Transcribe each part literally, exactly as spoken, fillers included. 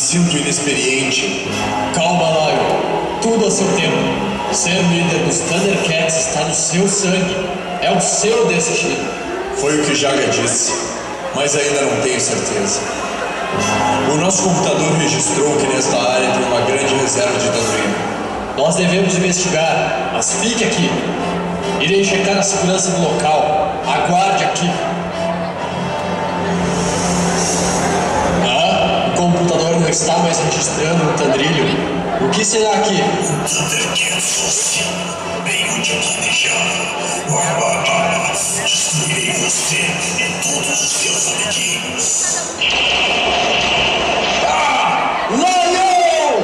sinto inexperiente. Calma, Lion. Tudo a seu tempo. Ser líder dos Thundercats está no seu sangue. É o seu destino. Foi o que Jaga disse, mas ainda não tenho certeza. O nosso computador registrou que nesta área tem uma grande reserva de Tandrino. Nós devemos investigar, mas fique aqui. Irei checar a segurança do local. Aguarde aqui. Ah, o computador não está mais registrando o Tandrilho. O que será aqui? O Thundercat fosse bem onde eu planejava. Destruirei você e todos os seus amiguinhos. Ah! Lion!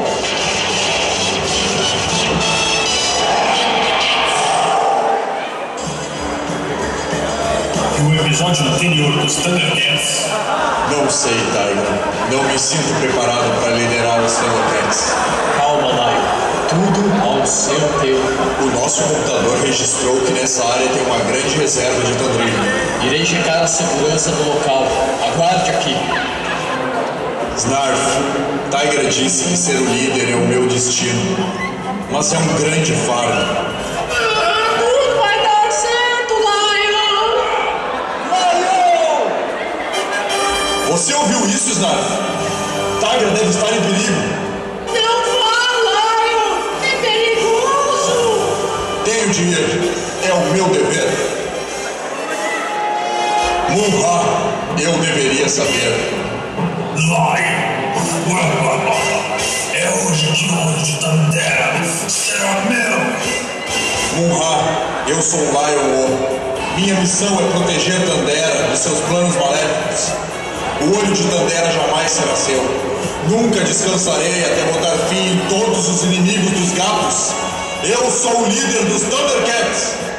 E o episódio anterior dos Thundercats? Não sei, Tiger. Não me sinto preparado para liderar os Thundercats. Calma, Lion. Tudo ao seu tempo. O nosso computador registrou que nessa área tem uma grande reserva de Tandrino. Irei checar a segurança do local. Aguarde aqui. Snarf, Tiger disse que ser o líder é o meu destino, mas é um grande fardo. Tudo vai dar certo, Lion! Lion! Você ouviu isso, Snarf? Tiger deve estar em perigo. Tenho dinheiro, é o meu dever. Munra, eu deveria saber. Lion! É hoje que o ouro de Tandera será meu! Munra, eu sou Lion O. Minha missão é proteger Tandera dos seus planos maléficos. O olho de Tandera jamais será seu. Nunca descansarei até botar fim em todos os inimigos dos gatos. Eu sou o líder dos Thundercats!